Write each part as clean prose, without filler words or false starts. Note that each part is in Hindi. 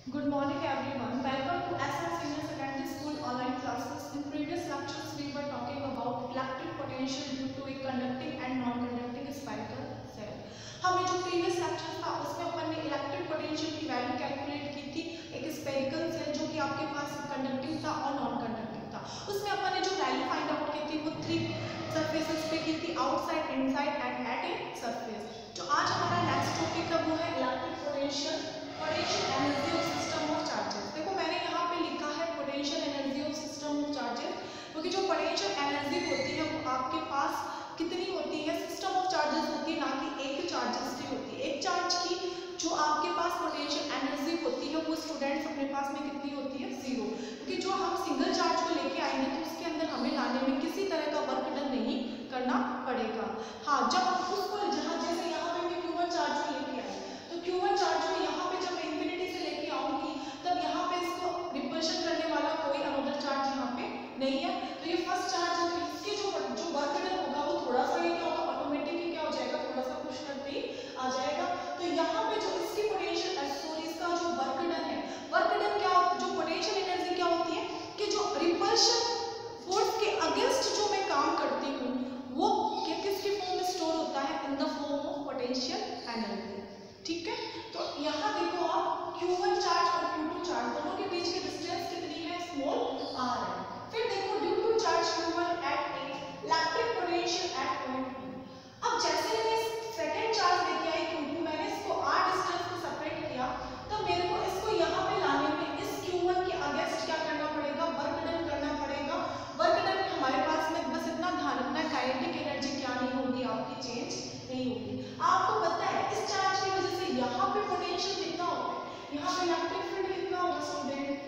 Good morning everyone. Welcome to SR Senior Secondary School online classes. In previous lectures we were talking about electric potential due to a conducting and non-conducting spherical cell. हमें जो previous lecture था उसमें अपन ने इलेक्ट्रिक पोटेंशियल की वैल्यू कैलकुलेट की थी एक स्फेरिकल सेल जो कि आपके पास कंडक्टिंग था और नॉन कंडक्टिंग था। उसमें अपन ने जो वैल्यू फाइंड आउट की थी वो 3 सरफेसेस पे की थी, outside, inside and at a surface. जो आज हमारा नेक्स्ट टॉपिक है वो है electric potential energy of system of charges. देखो मैंने यहाँ पे लिखा है potential energy of system of charges, क्योंकि जो पोटेंशियल एनर्जी होती है वो आपके पास कितनी होती है, सिस्टम ऑफ चार्जेस होती है, ना कि एक चार्जेस की होती है। एक चार्ज की जो आपके पास पोटेंशियल एनर्जी होती है वो स्टूडेंट्स अपने पास में कितनी होती है, 0। क्योंकि जो हम सिंगल चार्ज को लेके आएंगे तो उसके अंदर हमें लाने में किसी तरह का वर्क डन नहीं करना पड़ेगा। हाँ, जब हम उसको जहाँ जैसे यहाँ पे मैं Q1 चार्ज को लेके आई तो Q1 चार्ज को यहाँ पे जब इंफिनिटी से लेके आऊंगी तब यहाँ पे इसको रिपल्शन करने वाला कोई अनदर चार्ज यहाँ पे नहीं है। तो ये फर्स्ट चार्ज है, इसके जो वर्क डन होगा वो थोड़ा सा ही क्या होगा, ऑटोमेटिक ही क्या हो जाएगा, थोड़ा सा पुश करते ही आ जाएगा। तो यहाँ पे जो इसकी पोटेंशियल सॉरी इसका जो वर्क डन है, वर्क डन क्या, जो पोटेंशियल एनर्जी क्या होती है कि जो रिपल्शन फोर्स के अगेंस्ट जो मैं काम करती हूँ वो किसकी फॉर्म में स्टोर होता है, in the form of potential energy. ठीक है, तो यहाँ देखो आप Q1 चार्ज और Q2 चार्ज दोनों के बीच की डिस्टेंस कितनी है, स्मॉल r है। फिर देखो due to charge Q1 at a electric potential at point P। अब जैसे मैंने सेकंड चार्ज लेके आई Q2, मैंने इसको r डिस्टेंस को सेपरेट किया, तो मेरे को इसको यहाँ पे लाने में इस Q1 के अगेंस्ट क्या करना पड़ेगा, वर्क डन करना पड़ेगा। वर्क डन में हमारे पास में बस इतना ध्यान रखना है, काइनेटिक एनर्जी क्या नहीं होगी, आपकी चेंज नहीं होगी। आपको पता है इस चार्ज की वजह से यहाँ पे पोटेंशियल कितना होता है, यहाँ पे इलेक्ट्रिक फील्ड कितना होगा स्टूडेंट,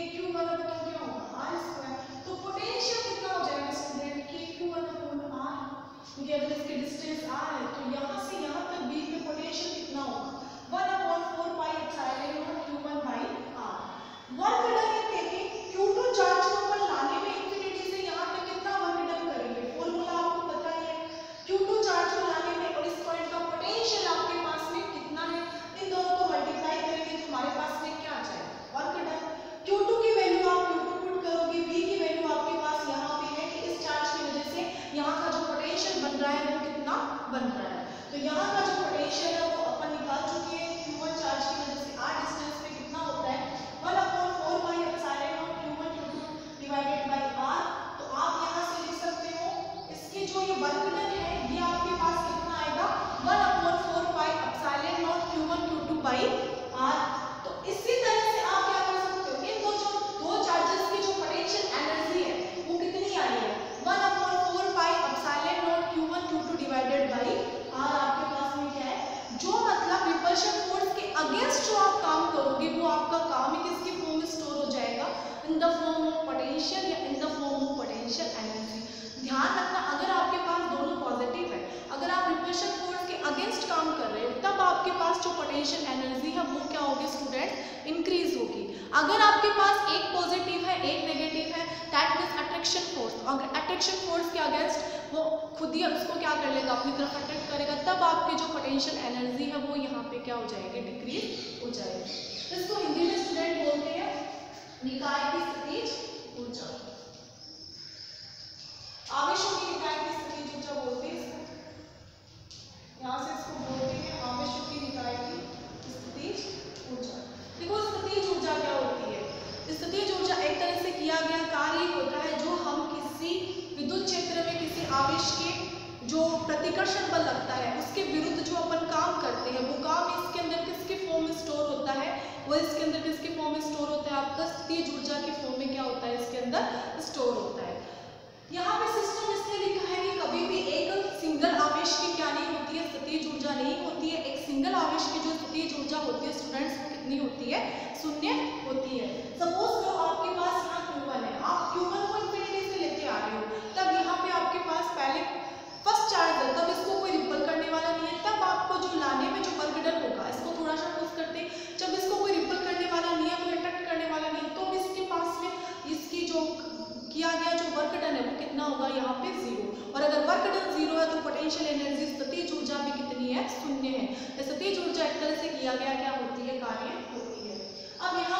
KQ1 क्या होगा, r²। तो पोटेंशियल कितना हो जाएगा स्टूडेंट, KQ1/r, क्योंकि अगर इसकी डिस्टेंस r है तो यहाँ से यहाँ तक बीच में पोटेंशियल कितना होगा, 1/4 pi epsilon Q1/r। Work done है, देखिए Q2 चार्ज को अपन लाने में इंफिनिटी से यहाँ तक कितना वर्क डन करेंगे, फॉर्मूला आपको पता ही है। Q2 चार्ज को लाने में और इस पॉइंट का पोटेंशियल आपके पास में कितना है, इन दोनों को मल्टीप्लाई करेंगे तो हमारे पास में क्या आ जाएगा, वर्क डन। Q2 की वैल्यू आप Q2 पुट करोगे, V की वैल्यू आपके पास यहाँ पे है कि इस चार्ज की वजह से यहाँ का जो पोटेंशियल बन रहा है वो कितना बन रहा है। तो यहाँ का जो पोटेंशियल है वो अपन निकाल चुके हैं, Q1 चार्ज की वजह से r डिस्टेंस पे कितना होता है, 1/4 pi epsilon Q1 Q2 divided by r। तो आप यहाँ से लिख सकते हो इसकी जो ये वर्क डन है ये आपके पास कितना आएगा, 1/4 pi epsilon Q1 Q2 bye r। तो इसी तरह से आप क्या कर सकते हो, इन दो चार्जेस की जो पोटेंशियल एनर्जी है वो कितनी आई है, 1/4 pi epsilon Q1 Q2 divided by r। आपके पास में क्या है, जो मतलब रिपल्शन फोर्स के अगेंस्ट जो आप काम करोगे वो आपका काम ही किसकी फॉर्म में स्टोर हो जाएगा, in the form of potential या in the form of potential energy. ध्यान रखना, अगर आपके पास दोनों पॉजिटिव है, अगर आप रिपल्शन फोर्स के अगेंस्ट काम कर रहे हो तब आपके पास जो पोटेंशियल एनर्जी है वो क्या होगी स्टूडेंट, इंक्रीज होगी। अगर आपके पास एक पॉजिटिव है एक नेगेटिव है, दैट मींस अट्रैक्शन फोर्स, अगर अट्रैक्शन फोर्स के अगेंस्ट वो खुद ही उसको क्या कर लेगा, अपनी तरफ अट्रैक्ट करेगा, तब आपकी जो पोटेंशियल एनर्जी है वो यहाँ पे क्या हो जाएगी, डिक्रीज हो जाएगी। इसको हिंदी में स्टूडेंट बोलते हैं निकाय की स्थितिज ऊर्जा, आवेशों की निकाय की स्थितिज ऊर्जा बोलते हैं इसको, यहाँ से इसको बोलते हैं आवेशों की निकाय की स्थितिज ऊर्जा। देखो स्थितिज ऊर्जा क्या होती है, स्थितिज ऊर्जा एक तरह से किया गया कार्य होता है जो हम किसी विद्युत क्षेत्र में किसी आवेश के जो प्रतिकर्षण बल लगता है उसके विरुद्ध जो अपन काम करते हैं वो काम इसके अंदर किसके फॉर्म में स्टोर होता है, वो इसके अंदर किसके फॉर्म में स्टोर होता है, आपका स्थितिज ऊर्जा के फॉर्म में क्या होता है, इसके अंदर स्टोर होता है। यहाँ पे सिस्टम इसलिए लिखा है कि कभी भी एक सिंगल आवेश की क्या नहीं होती है, स्थितिज ऊर्जा नहीं होती है। एक सिंगल आवेश की जो स्थितिज ऊर्जा होती है स्टूडेंट्स वो कितनी होती है, शून्य होती है। सपोज करो आपके पास यहाँ Q1 है, आप Q1 को इंफिनिटी से लेते आ रहे हो, तब यहाँ पे आपके पास पहले फर्स्ट चार्ज है, तब इसको कोई रिपल करने वाला नहीं है, तब आपको जो लाने में जो वर्क डन होगा, इसको थोड़ा सा पुश करते, जब इसको कोई रिपल करने वाला नहीं है, कोई अट्रैक्ट करने वाला नहीं है, तो इसके पास में इसकी जो किया गया जो वर्क डन है वो कितना होगा, यहाँ पे 0। और अगर वर्क डन 0 है तो पोटेंशियल एनर्जी स्थितिज ऊर्जा भी कितनी है, शून्य है। स्थितिज ऊर्जा एक तरह से किया गया क्या होती है, कार्य होती है। अब यहाँ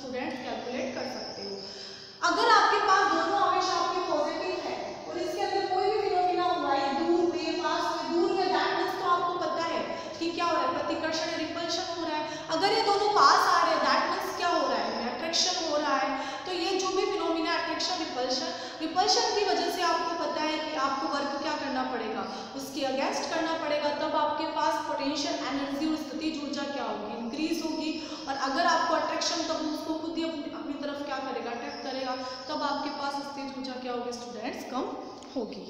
स्टूडेंट कैलकुलेट कर सकते हो। अगर आपके पास दोनों आवेश आपके पॉजिटिव है और इसके अंदर कोई भी फिनोमिना हुआ है दूर में पास में दूर में, दैट मींस तो आपको पता है कि क्या हो रहा है, प्रतिकर्षण रिपल्शन हो रहा है। अगर ये दोनों पास आ रहे हैं दैट मींस क्या हो रहा है, अट्रैक्शन हो रहा है। तो ये जो भी फिनोमिना अट्रैक्शन रिपल्शन की वजह से आपको पता है कि आपको वर्क क्या करना पड़ेगा, उसके अगेंस्ट करना पड़ेगा, तब आपके पास पोटेंशियल एनर्जी और स्थितिज ऊर्जा क्या होगी, इंक्रीज होगी। और अगर आपको अट्रैक्शन, तब उसको खुद ही अपनी तरफ क्या करेगा, अट्रैक्ट करेगा, तब आपके पास स्थितिज ऊर्जा क्या होगी स्टूडेंट्स, कम होगी।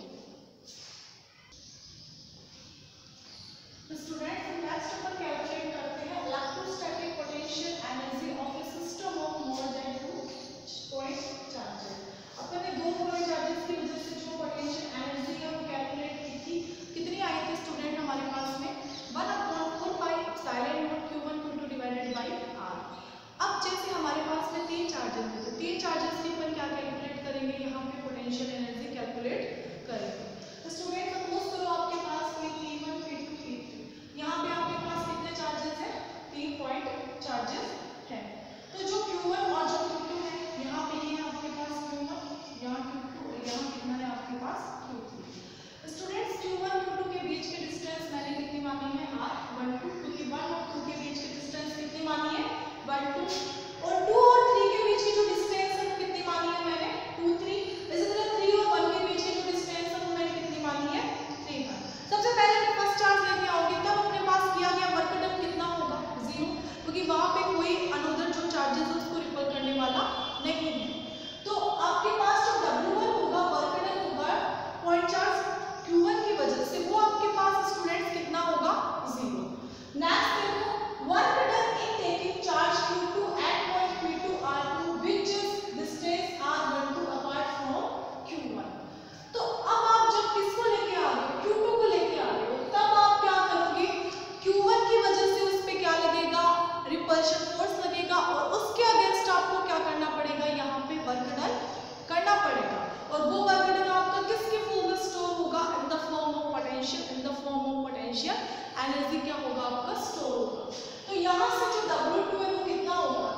स्टूडेंट्स नेक्स्ट अपन कैलकुलेट करते हैं electrostatic potential energy of a system of more than 2 point charges. अपन ने 2 पॉइंट चार्जेस की वजह से जो पोटेंशियल एनर्जी है वो कैलकुलेट की थी, कितनी आई थी स्टूडेंट हमारे पास में 1/4 pi epsilon naught q1 q2 divided by r। अब जैसे हमारे पास में 3 चार्जेस थे, 3 चार्जेस की अपन क्या कैलकुलेट करेंगे, यहाँ पे पोटेंशियल एनर्जी कैलकुलेट करेंगे। तो स्टूडेंट सपोज करो आपके पास कोई p1 p2 p3, यहाँ पे आपके पास कितने चार्जेस हैं, 3 पॉइंट चार्जेस हैं। तो जो q1 और जो q2 है, यहाँ पे ये आपके पास q1, यहाँ q2 और यहाँ कितना है आपके पास q3। स्टूडेंट्स q1 q2 के बीच की डिस्टेंस मैंने कितनी मानी है, r12, क्योंकि 1 और 2 के बीच की डिस्टेंस कितनी मानी है, 1 2, और 2 और 3 के बीच की जो डिस्टेंस है कितनी मानी है मैंने, 2 3। इसी तरह 3 और 1 के बीच की जो डिस्टेंस है वो मैंने कितनी मानी है, 3 1। सबसे पहले फर्स्ट चार्ज लेके आओगे तब अपने पास किया गया वर्क डन कितना होगा, 0, क्योंकि वहां पे कोई अनदर जो चार्जेस है उसको रिपल करने वाला नहीं है। तो आपके पास जो W1 होगा, वर्क डन होगा पॉइंट चार्ज Q1 की वजह से, वो आपके पास स्टूडेंट्स कितना होगा, 0। नेक्स्ट देखो work done in taking charge Q2 at point P2 R2 which is distance R12 apart from Q1। तो अब आप जब किसको लेके आ रहे हो, Q2 को लेके आ रहे हो, तब आप क्या करोगे, Q1 की वजह से उस पे क्या लगेगा, रिपल्शन फोर्स लगेगा, और उसके अगेंस्ट आपको क्या करना पड़ेगा, यहाँ पे वर्क डन करना पड़ेगा। और वो वर्क डन आपका किसके फॉर्म में स्टोर होगा, in the form of potential, in the form of potential energy क्या होगा आपका, स्टोर होगा। तो यहाँ से जो W2 है वो कितना होगा,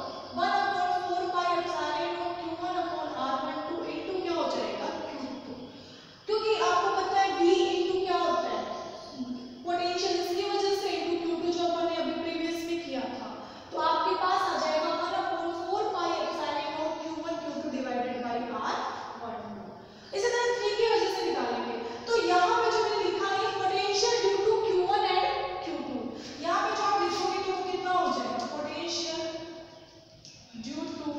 1/4 pi epsilon naught q1 upon r12 into क्या हो जाएगा, q2, क्योंकि आपको पता है V इनटू क्या होता है, पोटेंशियल, इसकी वजह से इनटू q2 जो अपन ने अभी प्रीवियस में किया था। तो आपके पास आ जाएगा 1/4 pi epsilon naught q1 q2 divided by r12। इसी तरह 3 की वजह से निकालेंगे, तो यहाँ पे जो मैंने लिखा है potential due to q1 and q2, यहाँ पे जो आप लिखोगे तो वो कितना हो जाएगा, potential due to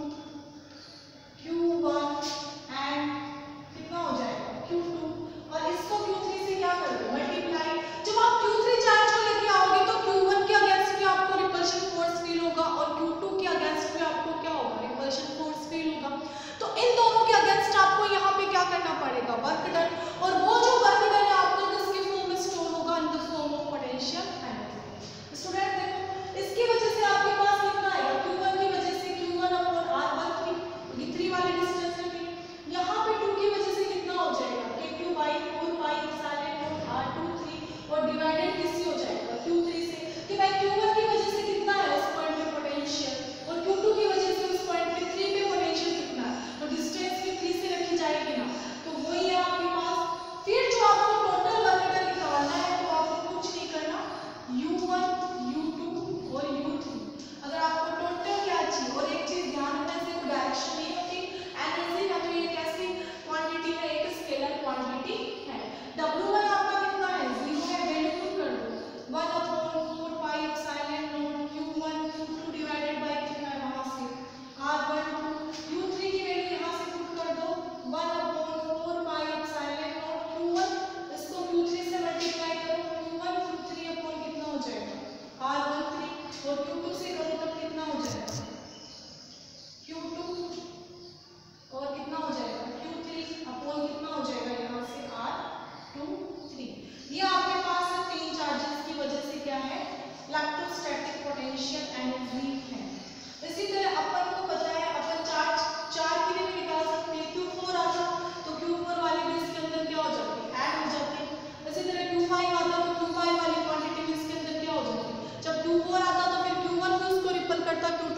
q1 and कितना हो जाएगा, q2, और इसको q3 से क्या कर दो, मल्टीप्लाई। जब आप q3 चार्ज को लेके आओगे तो q1 के अगेंस्ट में आपको रिपल्शन फोर्स फील होगा और q2 के अगेंस्ट में आपको क्या होगा, रिपल्शन फोर्स फील होगा। तो इन दोनों के अगेंस्ट आपको यहाँ पे क्या करना पड़ेगा, वर्क डन, और वो जो वर्क डन है आपका किसके फॉर्म में स्टोर होगा, in the form of potential energy. Student देखो इसकी वजह से आपके पास कितना आएगा, Q1 की वजह से Q1 अपॉन R13, क्योंकि 3 वाले डिस्टेंस में थी। यहाँ पे 2 की वजह से कितना हो जाएगा, K2/4 pi epsilon not R23, और डिवाइडेड किससे हो जाएगा, Q3 से, कि भाई Q1 की वजह से कितना है उस पॉइंट पे पोटेंशियल, और Q2 की वजह से उस पॉइंट पे 3 पे पोटेंशियल कितना है, तो डिस्टेंस भी 3 से रखी जाएगी ना, तो वही है आपके पास। फिर जो आपको टोटल वर्क डन निकालना है तो आपको कुछ नहीं करना, U1 U2 और U3। अगर आपको टोटल क्या चाहिए, और एक चीज ध्यान रखना है, कोई डायरेक्शन नहीं होती एनर्जी का, तो ये कैसी क्वांटिटी है, एक स्केलर क्वांटिटी है। W1 आपका कितना है, 0 है, वैल्यू पुट कर दो, 1/4 pi epsilon naught q1 q2 divided by कितना है वहां से r12, u3 की वैल्यू यहां से पुट कर दो, 1/4 पाई एप्सिलॉन नॉट q1, इसको q3 से मल्टीप्लाई करो, q1 q3 अपॉन कितना हो जाएगा, r13, और q2 से करो तब कितना हो जाएगा, q2, और कितना हो जाएगा, q3 अपॉन कितना हो जाएगा यहाँ से r23। ये आपके पास 3 चार्जेस की वजह से क्या है, इलेक्ट्रोस्टैटिक पोटेंशियल एनर्जी है। इसी तरह अपन को पता है अपन चार्ज 4 के लिए भी निकाल सकते हैं, Q4 आता तो Q4 वाले भी इसके अंदर क्या हो जाती है, ऐड हो जाती है। इसी तरह Q5 आता तो Q5 वाली क्वांटिटी भी इसके अंदर क्या हो जाती है, जब Q4 आता तो फिर Q1 भी उसको रिपल करता, Q2 भी करता,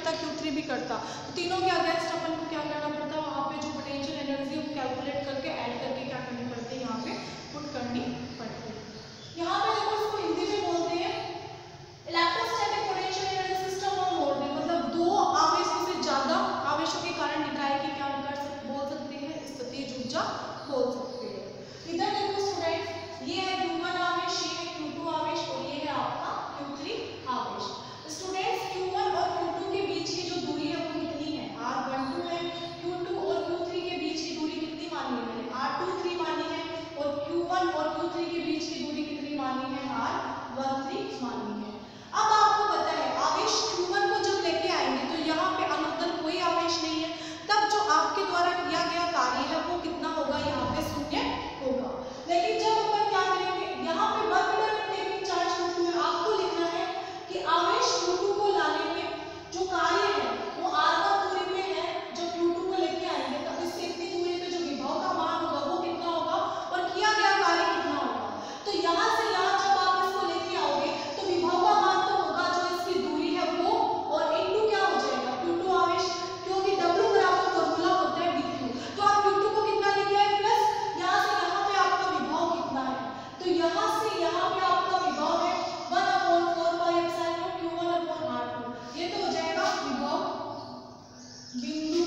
करता, Q3 भी करता, तो तीनों के अगेंस्ट अपन को क्या करना पड़ता, वहाँ पे जो पोटेंशियल एनर्जी वो कैलकुलेट करके ऐड करके क्या करनी पड़ती है, यहाँ पे पुट करनी पड़ती है। यहाँ पे देखो इसको हिंदी में बोलते हैं electrostatic potential energy system of more than, मतलब दो आवेशों से ज्यादा आवेशों के कारण निकाय की क्या बोल सकते हैं, स्थितिज ऊर्जा बोल सकते हैं। इधर देखो स्टूडेंट्स, ये है Q1 आवेश, ये है Q2 आवेश और ये है आपका Q3 आवेश। स्टूडेंट्स Q1 और Q2 के बीच की जो दूरी है वो कितनी है, R12 है। Q2 और Q3 के बीच की दूरी कितनी मानी है, मैंने R23 मानी है, और Q1 और Q3 के बीच की दूरी कितनी मानी है, R13 मानी है। अब आपको पता है आवेश Q1 को जब लेके आएंगे तो यहाँ पे अनुत्तर कोई आवेश नहीं है, तब जो आपके द्वारा किया गया कार्य है वो कितना होगा, यहाँ पे शून्य होगा। लेकिन जब अपन क्या करेंगे, यहाँ पे work done taking charge Q2 में आपको लिखना है कि आवेश Q2 को लाने में जो कार्य है वो R1 दूरी पे है, जब Q2 को लेके आएंगे तब इससे इतनी दूरी पे जो विभव का मान होगा वो कितना होगा और किया गया कार्य कितना होगा। तो यहाँ से यहाँ जब आप इसको लेके आओगे तो विभव का मान तो होगा जो इसकी दूरी है वो, और इनटू क्या हो जाएगा Q2 आवेश, क्योंकि W बराबर फॉर्मूला होता है dq, तो आप Q2 को कितना लेके आए प्लस यहाँ से यहाँ पे आपका विभव कितना है, तो यहाँ से यहाँ पे आपका विभव है 1/4 पाई एप्सिलॉन Q1/R2, ये तो हो जाएगा विभव बिंदु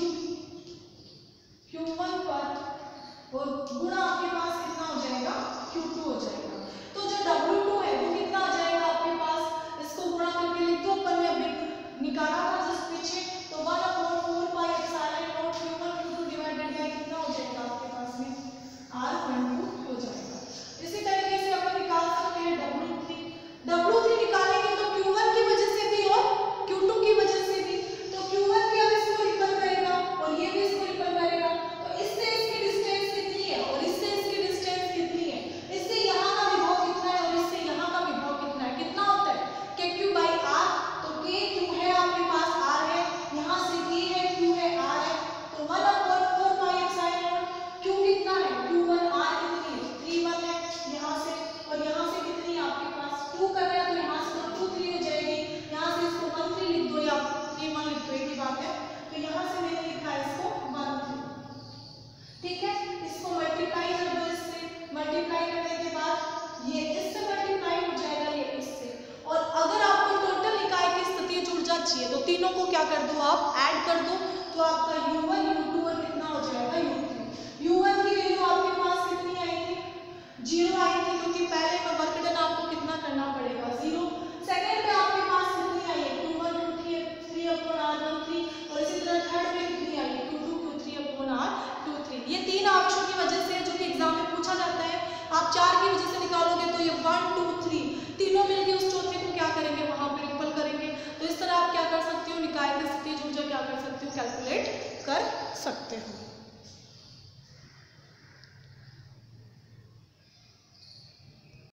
Q1 पर और गुणा आपके पास कितना हो जाएगा, Q2 हो जाएगा। तो जो W2 है वो कितना आ जाएगा आपके पास, इसको गुणा करके लिख दो, अपन ने अभी निकाला था जस्ट पीछे, तो 1/4 pi epsilon Q1 Q2 divided by कितना हो जाएगा आपके पास में R12 हो जाएगा। इसी तरीके से अपन निकाल सकते हैं W3 निकालेंगे तो Q1 की वजह से भी और Q2 की वजह से भी, तो Q1 भी अब इसको रिपल करेगा और ये भी इसको रिपल करेगा, तो इससे इसकी डिस्टेंस कितनी है और इससे इसकी डिस्टेंस कितनी है, इससे यहाँ का विभव कितना है और इससे यहाँ का विभव कितना है, कितना होता है KQ/R, तो KQ है आपके पास, R है, यहाँ से K है, Q है, R है, तो 1/4 पाई एप्सिलॉन Q कितना है Q1R कितनी है 3/1 है यहाँ से, और यहाँ से कितनी है आपके पास 2 कर रहे हैं, तो यहाँ से तो 2/3 हो जाएगी, यहाँ से इसको 1/3 लिख दो या 3/1 लिख दो, एक ही बात है, तो यहाँ से मैंने लिखा है इसको 1/3, ठीक है। इसको मल्टीप्लाई कर दो, इससे मल्टीप्लाई करने के बाद ये इससे मल्टीप्लाई हो जाएगा ये इससे, और अगर आपको टोटल निकाय की स्थितिज ऊर्जा चाहिए तो तीनों को क्या कर दो, आप ऐड कर दो, तो आपका U1 U2 और कितना हो जाएगा U3। U1 की वैल्यू आपके पास कितनी आई थी, 0 आई थी, क्योंकि पहले में वर्क डन आपको कितना करना पड़ेगा 0। सेकंड पे आपके पास कितनी आई है Q1 Q3/R13, और इसी तरह थर्ड में कितनी आई है Q2 Q3/R23। ये तीन आवेशों की वजह से जो कि एग्जाम में पूछा जाता है, आप 4 की वजह से निकालोगे तो ये 1 2 3 तीनों मिलके उस चौथे को क्या करेंगे, वहां पे रिपल करेंगे। तो इस तरह आप क्या कर सकते हो, निकाय की स्थितिज ऊर्जा क्या कर सकते हो, कैलकुलेट कर सकते हो।